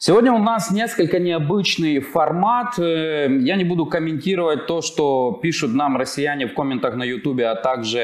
Сегодня у нас несколько необычный формат. Я не буду комментировать то, что пишут нам россияне в комментах на YouTube, а также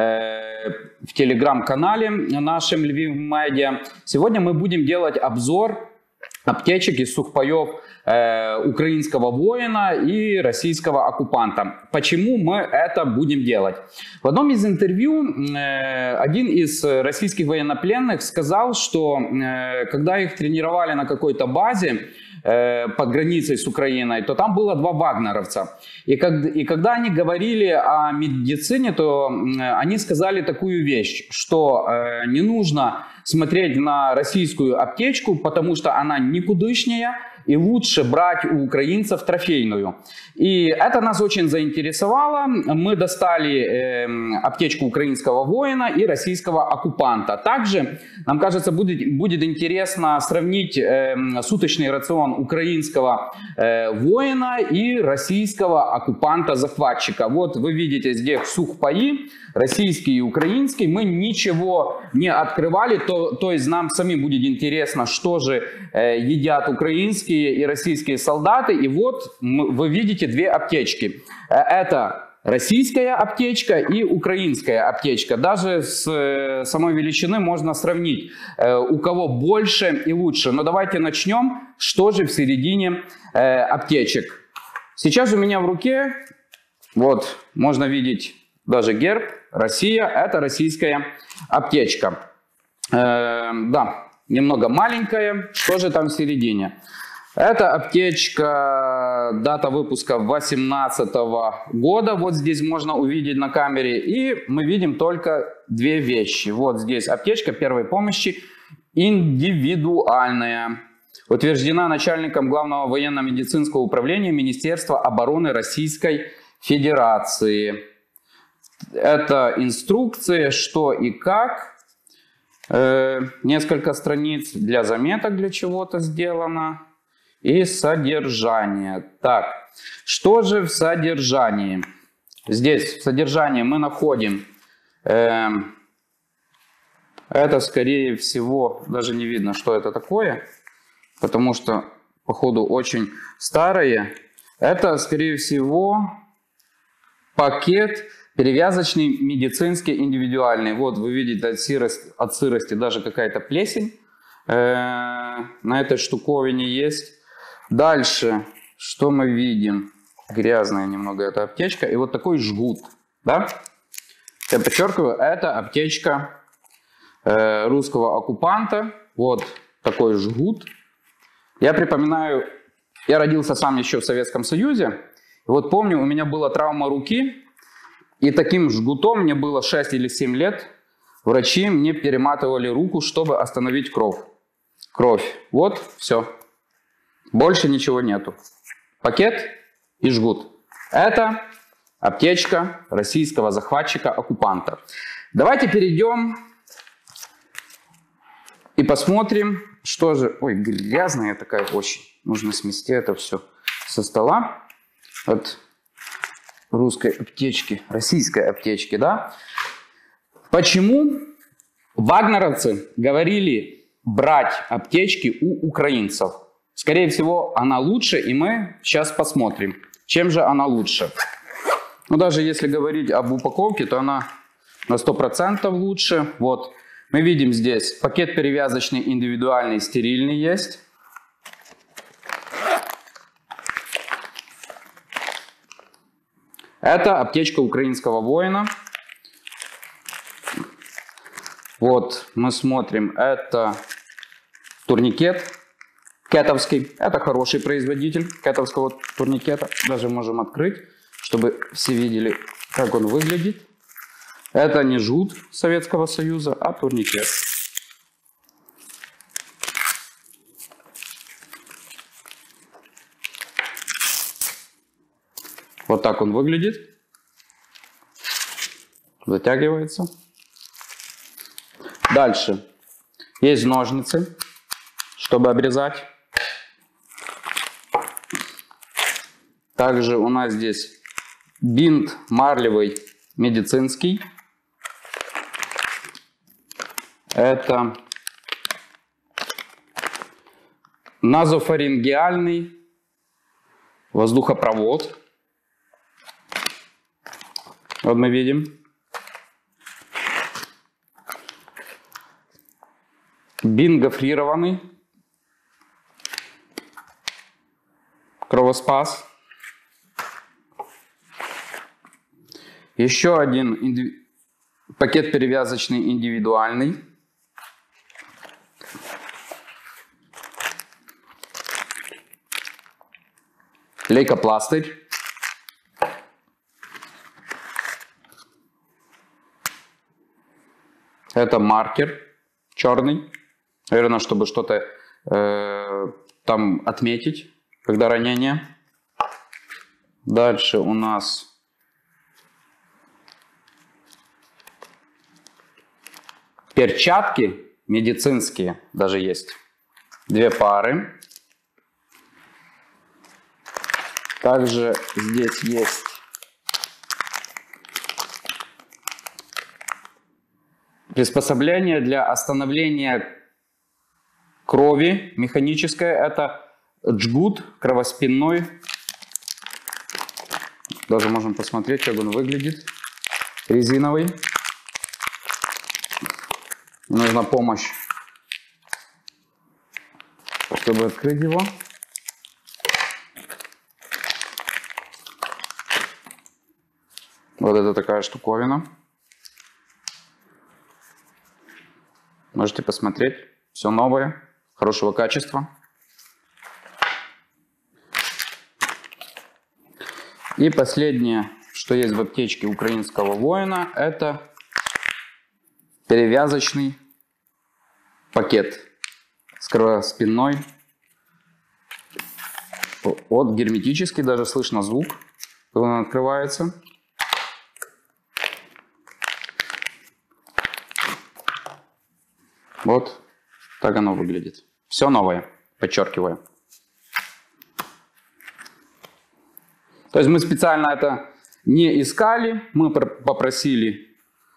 в телеграм-канале нашем Львив Медиа. Сегодня мы будем делать обзор аптечек из сухпаев украинского воина и российского оккупанта. Почему мы это будем делать? В одном из интервью один из российских военнопленных сказал, что когда их тренировали на какой-то базе под границей с Украиной, то там было два вагнеровца. И когда они говорили о медицине, то они сказали такую вещь, что не нужно смотреть на российскую аптечку, потому что она никудышняя, и лучше брать у украинцев трофейную. И это нас очень заинтересовало. Мы достали аптечку украинского воина и российского оккупанта. Также, нам кажется, будет интересно сравнить суточный рацион украинского воина и российского оккупанта-захватчика. Вот вы видите здесь сухпаи, российский и украинский. Мы ничего не открывали, то есть нам самим будет интересно, что же едят украинские и российские солдаты. И вот вы видите две аптечки. Это российская аптечка и украинская аптечка. Даже с самой величины можно сравнить, у кого больше и лучше. Но давайте начнем, что же в середине аптечек. Сейчас у меня в руке, вот, можно видеть даже герб Россия. Это российская аптечка. Да, немного маленькая. Что же там в середине? Это аптечка, дата выпуска 2018 года, вот здесь можно увидеть на камере. И мы видим только две вещи. Вот здесь аптечка первой помощи индивидуальная. Утверждена начальником Главного военно-медицинского управления Министерства обороны Российской Федерации. Это инструкция, что и как. Несколько страниц для заметок, для чего-то сделано. И содержание. Так, что же в содержании? Здесь в содержании мы находим, это скорее всего, даже не видно, что это такое, потому что, походу, очень старое. Это, скорее всего, пакет перевязочный, медицинский, индивидуальный. Вот вы видите от сырости даже какая-то плесень на этой штуковине есть. Дальше, что мы видим? Грязная немного эта аптечка. И вот такой жгут. Да? Я подчеркиваю, это аптечка русского оккупанта. Вот такой жгут. Я припоминаю, я родился сам еще в Советском Союзе. И вот помню, у меня была травма руки. И таким жгутом, мне было 6 или 7 лет, врачи мне перематывали руку, чтобы остановить кровь. Вот, все. Больше ничего нету. Пакет и жгут. Это аптечка российского захватчика-оккупанта. Давайте перейдем и посмотрим, что же... Ой, грязная такая очень. Нужно смести это все со стола. Вот русской аптечки, российской аптечки, да? Почему вагнеровцы говорили брать аптечки у украинцев? Скорее всего, она лучше, и мы сейчас посмотрим, чем же она лучше. Ну, даже если говорить об упаковке, то она на 100% лучше. Вот, мы видим здесь пакет перевязочный, индивидуальный, стерильный есть. Это аптечка украинского воина. Вот, мы смотрим, это турникет. Кетовский. Это хороший производитель кетовского турникета. Даже можем открыть, чтобы все видели, как он выглядит. Это не жгут Советского Союза, а турникет. Вот так он выглядит. Затягивается. Дальше. Есть ножницы, чтобы обрезать. Также у нас здесь бинт марлевый медицинский. Это Назофарингеальный воздухопровод. Вот мы видим. Бингофрированный кровоспас. Еще один пакет перевязочный индивидуальный. Лейкопластырь. Это маркер черный. Наверное, чтобы что-то там отметить, когда ранение. Дальше у нас перчатки медицинские, даже есть. 2 пары. Также здесь есть приспособление для остановления крови механическое. Это джгут кровоспинной. Даже можем посмотреть, как он выглядит. Резиновый. Нужна помощь, чтобы открыть его. Вот это такая штуковина. Можете посмотреть. Все новое, хорошего качества. И последнее, что есть в аптечке украинского воина, это перевязочный пакет с кровоспинной. Вот герметический, даже слышно звук, когда он открывается. Вот так оно выглядит. Все новое, подчеркиваю. То есть мы специально это не искали, мы попросили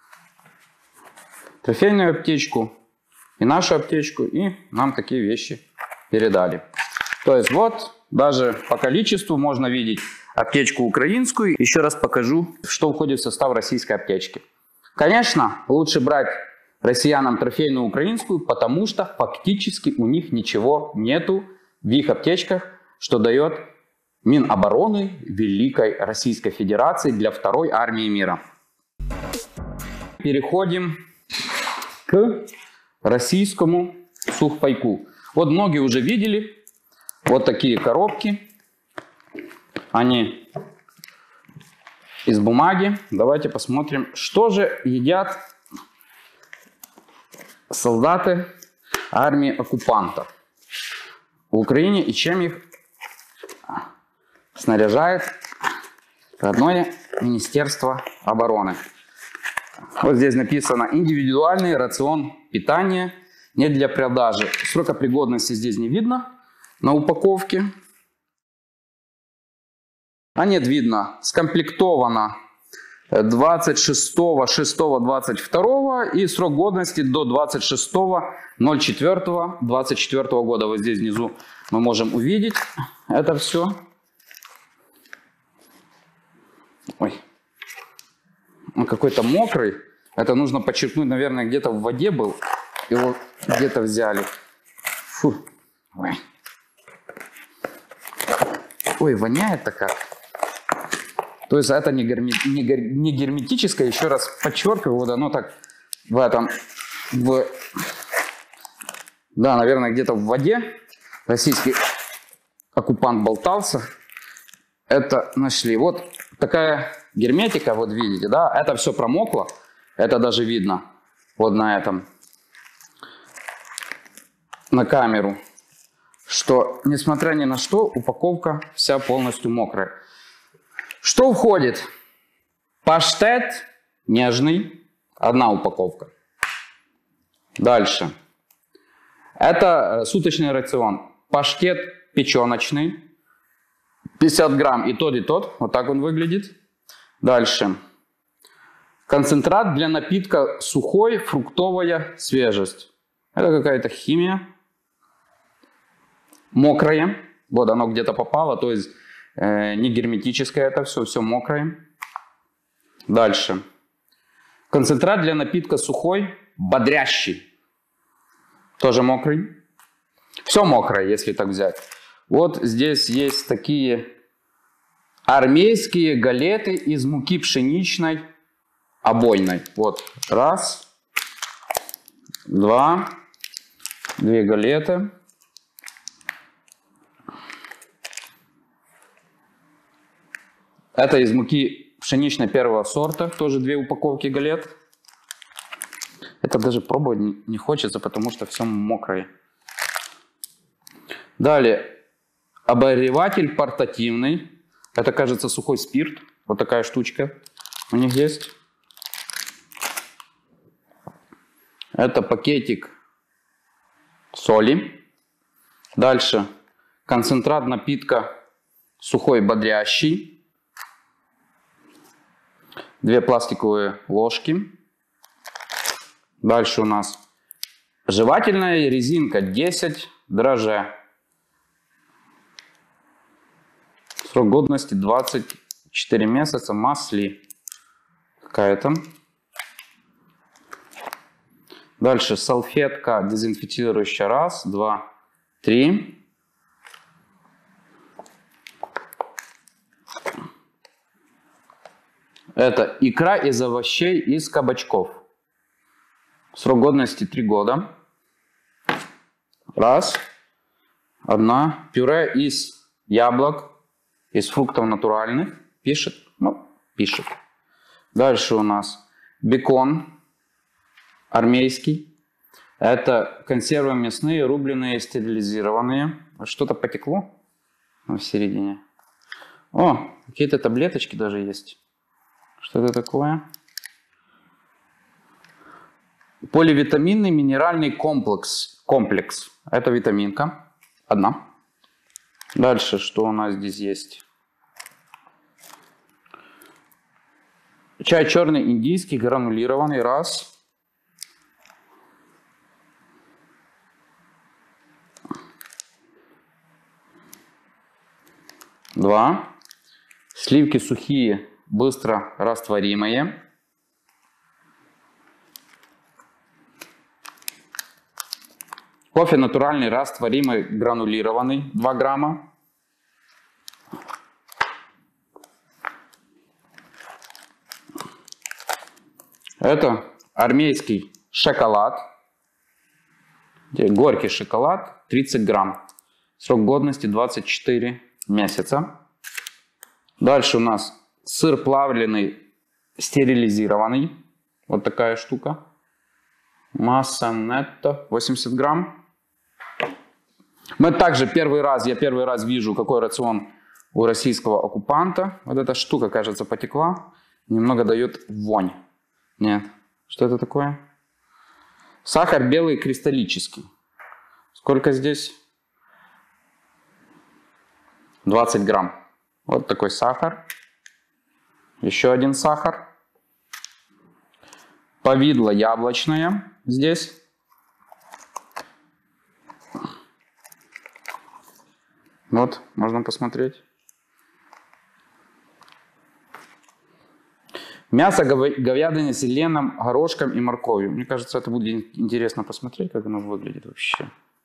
трофейную аптечку и нашу аптечку, и нам такие вещи передали. То есть вот, даже по количеству можно видеть аптечку украинскую. Еще раз покажу, что входит в состав российской аптечки. Конечно, лучше брать россиянам трофейную украинскую, потому что фактически у них ничего нету в их аптечках, что дает Минобороны Великой Российской Федерации для второй армии мира. Переходим к российскому сухпайку. Вот многие уже видели вот такие коробки. Они из бумаги. Давайте посмотрим, что же едят солдаты армии оккупантов в Украине и чем их снаряжает родное Министерство обороны. Вот здесь написано: индивидуальный рацион питания, не для продажи. Срока пригодности здесь не видно на упаковке. А нет, видно, скомплектовано 26.06.22 и срок годности до 26.04.24 года. Вот здесь внизу мы можем увидеть это все. Ой, он какой-то мокрый. Это нужно подчеркнуть, наверное, где-то в воде был. Его где-то взяли. Фу. Ой. Ой, воняет так как. То есть это не герметическое, еще раз подчеркиваю, вот оно так в этом, да, наверное, где-то в воде российский оккупант болтался. Это нашли. Вот такая герметика, вот видите, да, это все промокло, это даже видно вот на этом, на камеру, что несмотря ни на что, упаковка вся полностью мокрая. Что входит? Паштет нежный, 1 упаковка. Дальше. Это суточный рацион. Паштет печеночный, 50 грамм и тот, вот так он выглядит. Дальше. Концентрат для напитка сухой, фруктовая свежесть. Это какая-то химия. Мокрое. Вот оно где-то попало, то есть не герметическое это все, все мокрое. Дальше. Концентрат для напитка сухой, бодрящий. Тоже мокрый. Все мокрое, если так взять. Вот здесь есть такие армейские галеты из муки пшеничной обойной. Вот. Раз. Два. Две галеты. Это из муки пшеничной первого сорта. Тоже 2 упаковки галет. Это даже пробовать не хочется, потому что все мокрое. Далее. Обогреватель портативный. Это, кажется, сухой спирт. Вот такая штучка у них есть. Это пакетик соли. Дальше. Концентрат напитка сухой бодрящий. 2 пластиковые ложки. Дальше у нас жевательная резинка 10 дрожжей. Срок годности 24 месяца. Масли какая-то. Дальше салфетка дезинфицирующая. Раз, два, три. Это икра из овощей из кабачков. Срок годности 3 года. Раз. Одна. Пюре из яблок, из фруктов натуральных. Пишет? Ну, пишет. Дальше у нас бекон армейский. Это консервы мясные, рубленые, стерилизированные. Что-то потекло в середине. О, какие-то таблеточки даже есть. Что это такое? Поливитаминный минеральный комплекс. Это витаминка. Одна. Дальше, что у нас здесь есть? Чай черный индийский, гранулированный. Раз. Два. Сливки сухие, быстро растворимые. Кофе натуральный, растворимый, гранулированный. 2 грамма. Это армейский шоколад. Горький шоколад. 30 грамм. Срок годности 24 месяца. Дальше у нас сыр плавленый, стерилизированный. Вот такая штука. Масса нетто 80 грамм. Мы также я первый раз вижу, какой рацион у российского оккупанта. Вот эта штука, кажется, потекла. Немного дает вонь. Нет. Что это такое? Сахар белый кристаллический. Сколько здесь? 20 грамм. Вот такой сахар. Еще один сахар. Повидло яблочное здесь. Вот, можно посмотреть. Мясо говядины с селеном, горошком и морковью. Мне кажется, это будет интересно посмотреть, как оно выглядит вообще.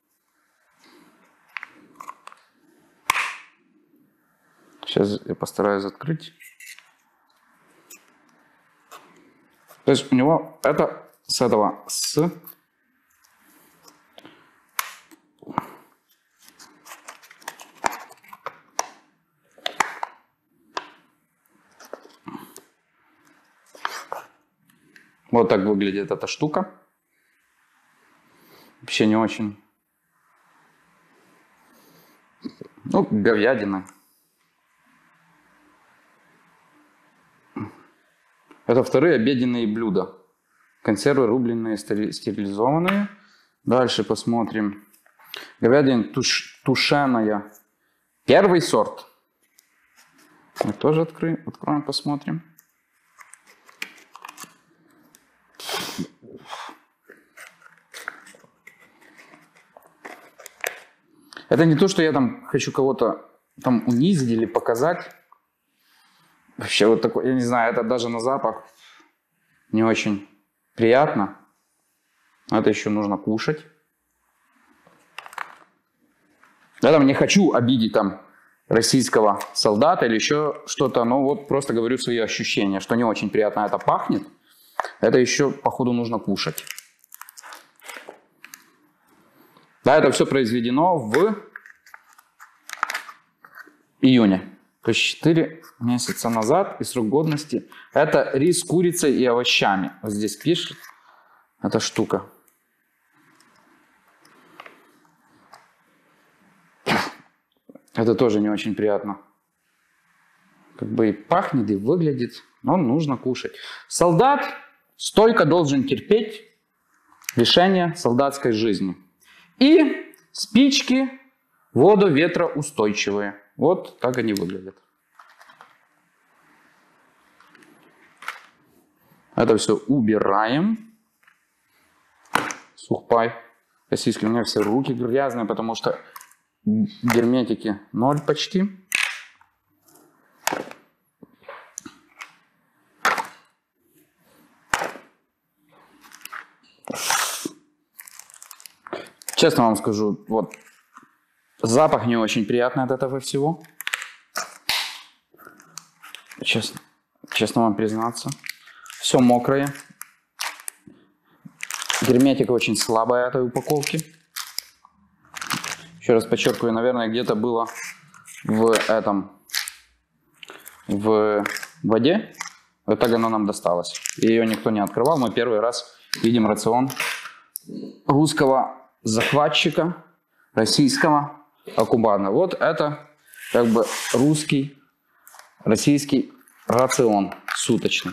Сейчас я постараюсь открыть. То есть у него это с вот так выглядит эта штука. Вообще не очень. Ну, говядина. Это вторые обеденные блюда. Консервы рубленые, стерилизованные. Дальше посмотрим. Говядина тушеная. Первый сорт. Мы тоже откроем, посмотрим. Это не то, что я там хочу кого-то там унизить или показать. Вообще вот такой, я не знаю, это даже на запах не очень приятно. Это еще нужно кушать. Я там не хочу обидеть там российского солдата или еще что-то, но вот просто говорю свои ощущения, что не очень приятно это пахнет. Это еще, походу, нужно кушать. Да, это все произведено в июне. То есть 4 месяца назад и срок годности. Это рис с курицей и овощами. Вот здесь пишет эта штука. Это тоже не очень приятно. Как бы и пахнет, и выглядит, но нужно кушать. Солдат стойко должен терпеть лишение солдатской жизни. И спички водоветроустойчивые. Вот так они выглядят. Это все убираем. Сухпай российский. У меня все руки грязные, потому что герметики 0 почти. Честно вам скажу, вот запах не очень приятный от этого всего. Честно вам признаться. Все мокрое. Герметика очень слабая этой упаковки. Еще раз подчеркиваю, наверное, где-то было в воде. Вот так оно нам досталось. И ее никто не открывал. Мы первый раз видим рацион русского захватчика, российского оккупанта. Вот это как бы российский рацион суточный.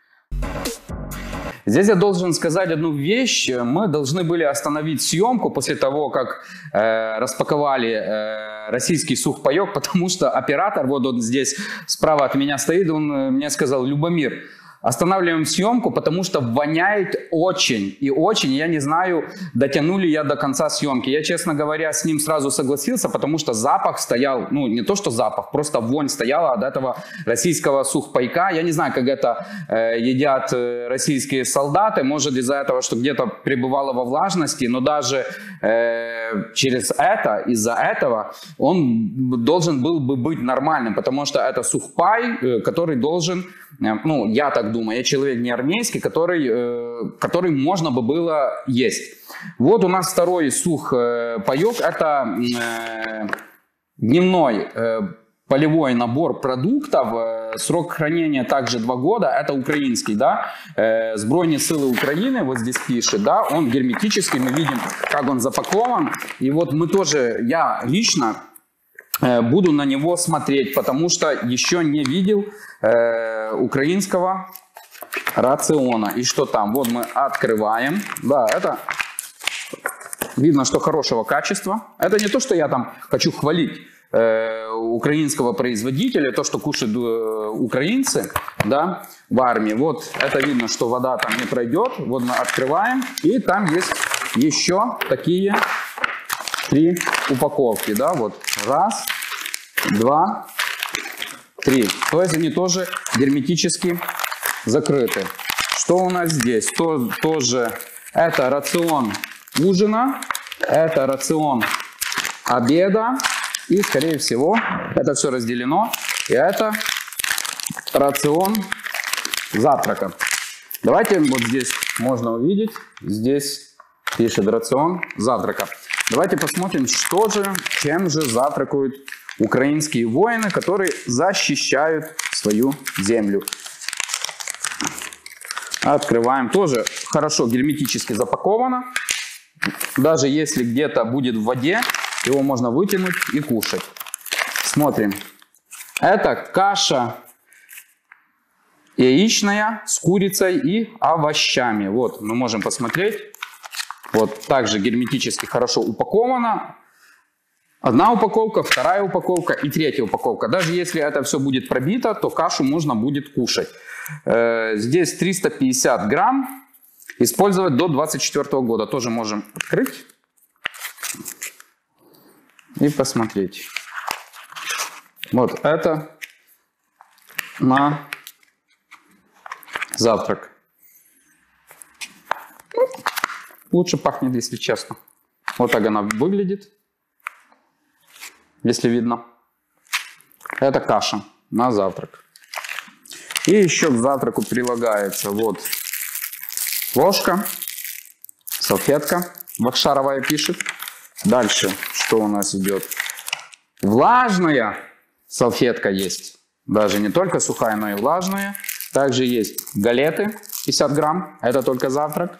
Здесь я должен сказать одну вещь. Мы должны были остановить съемку после того, как распаковали российский сухпайок, потому что оператор, вот здесь справа от меня стоит, он мне сказал: Любомир, останавливаем съемку, потому что воняет очень и очень. Я не знаю, дотянули я до конца съемки. Я, честно говоря, с ним сразу согласился, потому что запах стоял, ну не то что запах, просто вонь стояла от этого российского сухпайка. Я не знаю, как это едят российские солдаты. Может из-за этого, что где-то пребывало во влажности, но даже из-за этого он должен был бы быть нормальным, потому что это сухпай, который должен, ну я так думаю, я человек не армейский, который можно бы было есть. Вот у нас второй сухпайок, это дневной полевой набор продуктов, срок хранения также 2 года, это украинский, да, Збройные силы Украины, вот здесь пишет, да, он герметический, мы видим, как он запакован, и вот мы тоже, я лично буду на него смотреть, потому что еще не видел украинского рациона. И что там? Вот мы открываем. Да, это видно, что хорошего качества. Это не то, что я там хочу хвалить украинского производителя, то, что кушают украинцы, да, в армии. Вот это видно, что вода там не пройдет. Вот мы открываем, и там есть еще такие 3 упаковки, да, вот 1, 2, 3. То есть они тоже герметически закрыты. Что у нас здесь? Тоже это рацион ужина, это рацион обеда, и, скорее всего, это все разделено, и это рацион завтрака. Давайте, вот здесь можно увидеть, здесь пишет рацион завтрака. Давайте посмотрим, чем же завтракают украинские воины, которые защищают свою землю. Открываем. Тоже хорошо герметически запаковано. Даже если где-то будет в воде, его можно вытянуть и кушать. Смотрим. Это каша яичная с курицей и овощами. Вот мы можем посмотреть. Вот также герметически хорошо упаковано. 1 упаковка, 2 упаковка и 3 упаковка. Даже если это все будет пробито, то кашу можно будет кушать. Здесь 350 грамм. Использовать до 24 года. Тоже можем открыть. и посмотреть. Вот это на завтрак. Ну, лучше пахнет, если честно. Вот так она выглядит, если видно. Это каша на завтрак. И еще к завтраку прилагается вот ложка, салфетка. Бахшаровая пишет. Дальше что у нас идет? Влажная салфетка есть. Даже не только сухая, но и влажная. Также есть галеты 50 грамм. Это только завтрак.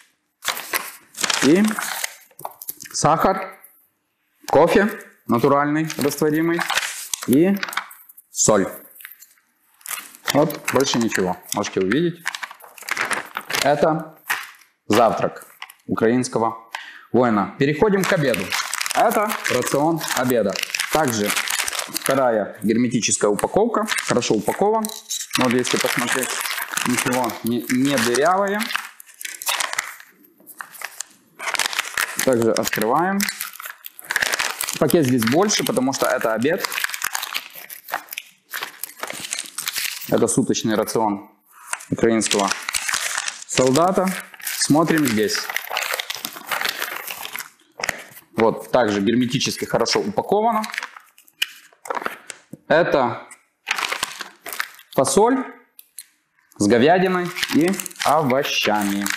И сахар, кофе натуральный, растворимый. И соль. Вот, больше ничего. Можете увидеть. Это завтрак украинского воина. Переходим к обеду. Это рацион обеда. Также вторая герметическая упаковка. Хорошо упакован. Вот если посмотреть, ничего не дырявое. Также открываем. Пакет здесь больше, потому что это обед. Это суточный рацион украинского солдата. Смотрим здесь. Вот также герметически хорошо упаковано. Это фасоль с говядиной и овощами.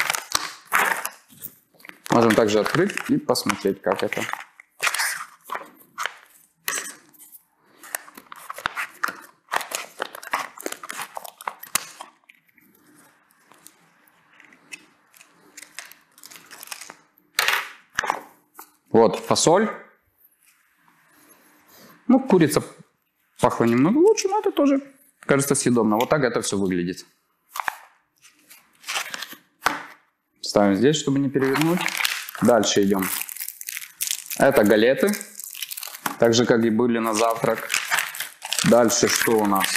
Можем также открыть и посмотреть, как это. Вот фасоль. Ну, курица пахла немного лучше, но это тоже, кажется, съедобно. Вот так это все выглядит. Ставим здесь, чтобы не перевернуть. Дальше идем. Это галеты. Так же, как и были на завтрак. Дальше что у нас?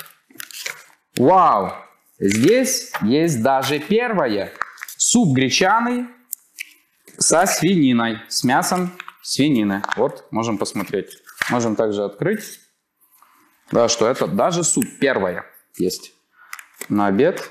Вау! Здесь есть даже первое. Суп гречаный со свининой. С мясом свинины. Вот, можем посмотреть. Можем также открыть. Да, что это даже суп первое есть на обед.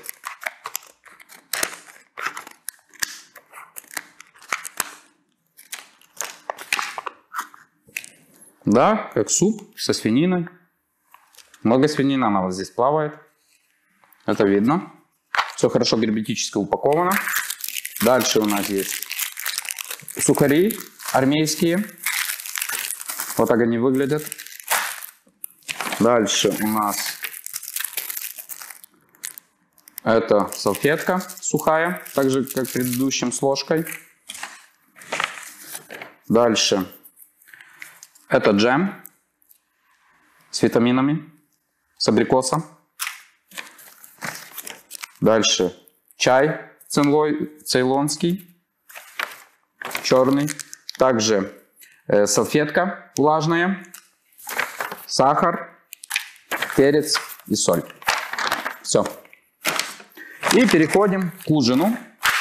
Да, как суп со свининой. Много свинины, она вот здесь плавает. Это видно. Все хорошо герметически упаковано. Дальше у нас есть сухари армейские. Вот так они выглядят. Дальше у нас это салфетка сухая, так же как в предыдущем с ложкой. Дальше это джем с витаминами, с абрикоса. Дальше чай цейлонский, черный. Также салфетка влажная, сахар, перец и соль. Все. И переходим к ужину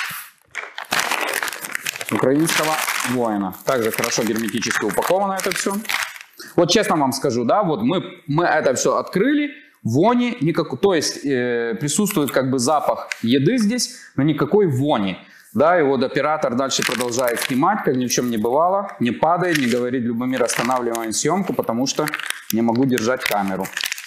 украинского воина. Также хорошо герметически упаковано это все. Вот честно вам скажу, да, вот мы это все открыли, вони никакой, то есть присутствует как бы запах еды здесь, но никакой вони. Да, и вот оператор дальше продолжает снимать, как ни в чем не бывало, не падает, не говорит: Любомир, останавливаем съемку, потому что не могу держать камеру.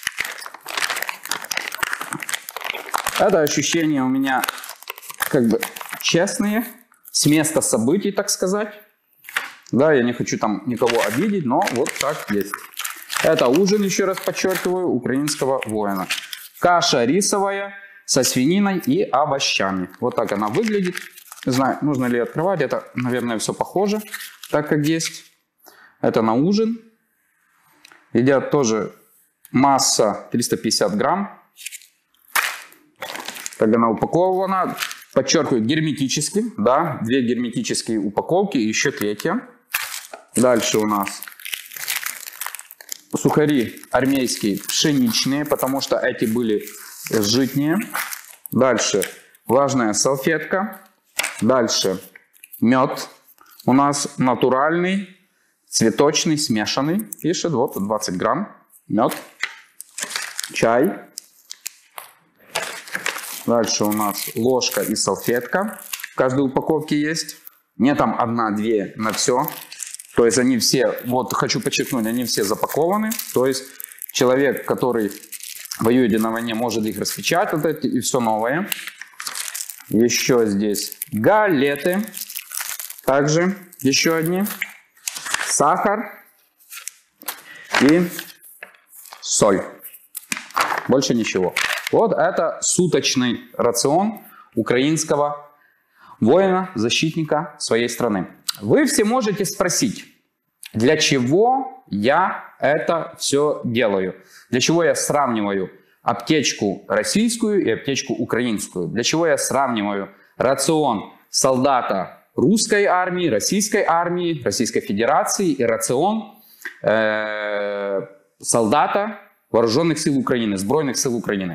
Это ощущения у меня как бы честные, с места событий, так сказать. Да, я не хочу там никого обидеть, но вот так есть. Это ужин, еще раз подчеркиваю, украинского воина. Каша рисовая со свининой и овощами. Вот так она выглядит. Не знаю, нужно ли открывать. Это, наверное, все похоже, так как есть. Это на ужин. Едят тоже масса 350 грамм. Так она упакована. Подчеркиваю, герметически. Да, 2 герметические упаковки и еще 3. Дальше у нас сухари армейские пшеничные, потому что эти были житние. Дальше влажная салфетка. Дальше мед у нас натуральный, цветочный, смешанный, пишет, вот 20 грамм, мед, чай. Дальше у нас ложка и салфетка, в каждой упаковке есть. Не там одна-две на все. То есть они все, вот хочу подчеркнуть, они все запакованы. То есть человек, который воюет на войне, может их распечатать и все новое. Еще здесь галеты. Также еще одни. Сахар и соль. Больше ничего. Вот это суточный рацион украинского воина, защитника своей страны. Вы все можете спросить, для чего я это все делаю? Для чего я сравниваю аптечку российскую и аптечку украинскую? Для чего я сравниваю рацион солдата русской армии, Российской Федерации и рацион солдата вооруженных сил Украины, Збройных сил Украины?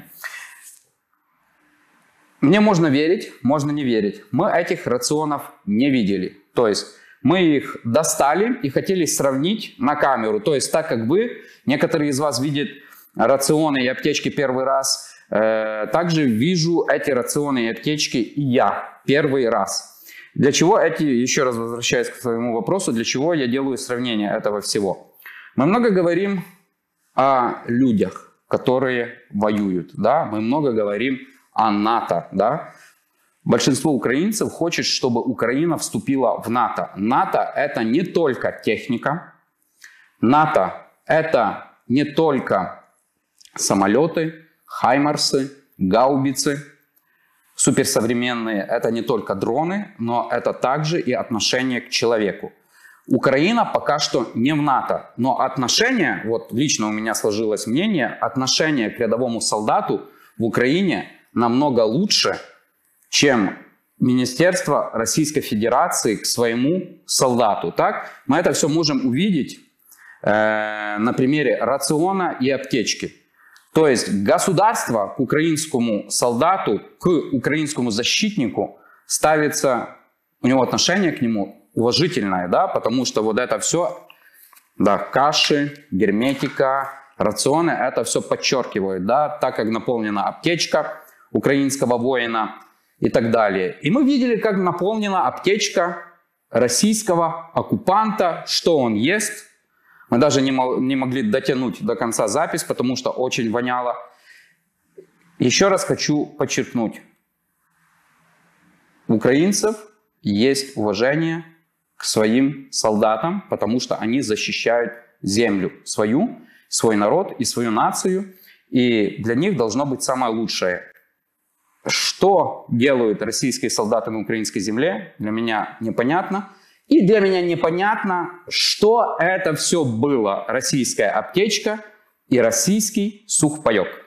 Мне можно верить, можно не верить. Мы этих рационов не видели. То есть мы их достали и хотели сравнить на камеру. То есть так как вы, некоторые из вас видят рационы и аптечки первый раз, также вижу эти рационы и аптечки и я первый раз. Для чего эти, еще раз возвращаясь к своему вопросу, для чего я делаю сравнение этого всего? Мы много говорим о людях, которые воюют, да? Мы много говорим о НАТО, да? Большинство украинцев хочет, чтобы Украина вступила в НАТО. НАТО – это не только техника, НАТО – это не только самолеты, хаймарсы, гаубицы, суперсовременные, это не только дроны, но это также и отношение к человеку. Украина пока что не в НАТО, но отношение, вот лично у меня сложилось мнение, отношение к рядовому солдату в Украине намного лучше, чем Министерство Российской Федерации к своему солдату. Так? Мы это все можем увидеть на примере рациона и аптечки. То есть государство к украинскому солдату, к украинскому защитнику ставится, у него отношение к нему уважительное, да? Потому что вот это все, да, каши, герметика, рационы, это все подчеркивают, да? Так как наполнена аптечка украинского воина и так далее. И мы видели, как наполнена аптечка российского оккупанта, что он ест. Мы даже не могли дотянуть до конца запись, потому что очень воняло. Еще раз хочу подчеркнуть. У украинцев есть уважение к своим солдатам, потому что они защищают землю свою, свой народ и свою нацию. И для них должно быть самое лучшее. Что делают российские солдаты на украинской земле, для меня непонятно. И для меня непонятно, что это все было. Российская аптечка и российский сухпайок.